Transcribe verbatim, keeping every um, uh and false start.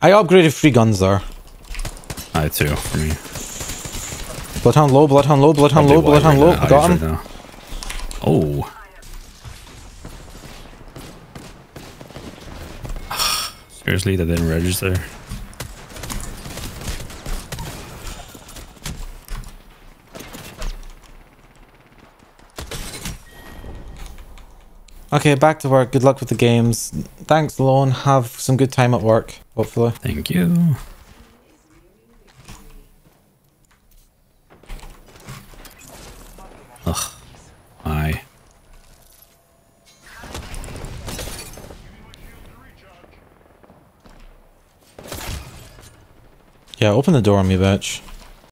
I upgraded three guns there. I had two for me. Bloodhound low, Bloodhound low, Bloodhound low, Probably Bloodhound wide low. right now, Got highest him. right now. Oh. Seriously, that didn't register. Okay, back to work. Good luck with the games. Thanks, Lone. Have some good time at work, hopefully. Thank you. Ugh. Why? Yeah, open the door on me, bitch.